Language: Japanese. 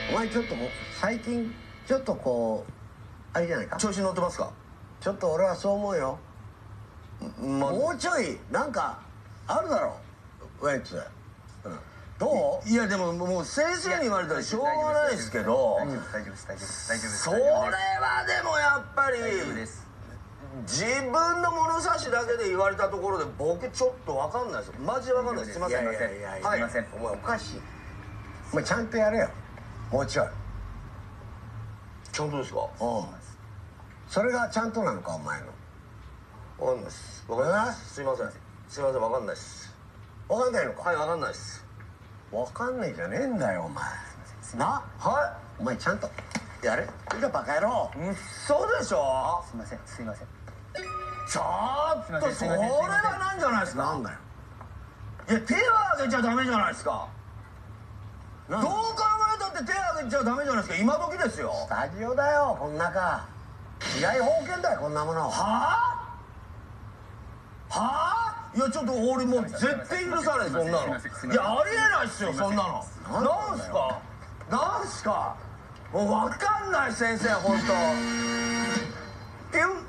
お前ちょっと最近ちょっとこうあれじゃないか、 調子に乗ってますか？ ちょっと俺はそう思うよ。もうちょいなんかあるだろう、ウエンツ。どう？ いやでももう先生に言われたらしょうがないですけど、 大丈夫です、大丈夫です、大丈夫です。 それはでもやっぱり大丈夫です。 自分の物差しだけで言われたところで僕ちょっと分かんないです。マジで分かんないです。すいません。 いやいやいやいや、 はい、 すいません。 お前おかしい。お前ちゃんとやれよ、もうちょい。 ちゃんとですか？ うん。それがちゃんとなのか、お前の。 分かんないです。分かんないです。すいません。すいません、分かんないです。 分かんないのか。 はい、分かんないです。 分かんないじゃねえんだよ、お前。な、 はお前ちゃんとやれ。いいかバカ野郎。 い。そうでしょ？ すいません、すいません。 ちょっとそれはなんじゃないですか？ なんだよ。 いや、手を挙げちゃダメじゃないですか。どう考えたって手を挙げちゃダメじゃないですか。今時ですよ。 スタジオだよ、こん中。被害保険だよ、こんなもの。 はあ？はあ？いや、ちょっと俺もう絶対許さない、そんなの。いや、ありえないっすよ、そんなの。なんすか？なんすか？もう分かんない、先生、本当。ピュン。